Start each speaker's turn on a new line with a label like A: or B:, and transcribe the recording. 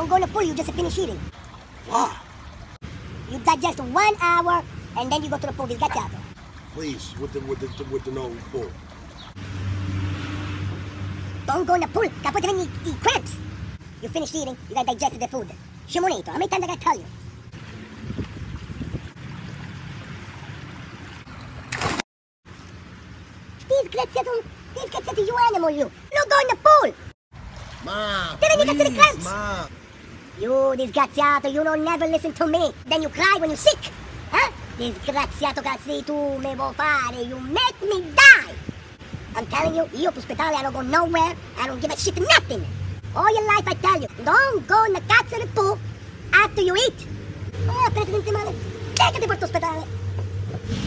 A: Don't go in the pool, you just finish eating.
B: Wow.
A: You digest 1 hour, and then you go to the pool, disgraziato.
B: Please, with the no pool.
A: Don't go in the pool, poi ti vengono i cramps. You finish eating, you gotta digest the food. Scimonito, how many times I gotta tell you? Disgraziato, you animal, you. Don't go in the pool.
B: Ma,
A: Then you get to the cramps.
B: Ma.
A: You disgraziato, you don't never listen to me. Then you cry when you're sick. Huh? Disgraziato cazzi tu me vuoi fare. You make me die. I'm telling you, io to ospedale, I don't go nowhere. I don't give a shit nothing. All your life I tell you, don't go in the cazzo del pool after you eat. Appena ti senti male, legati per l'ospedale.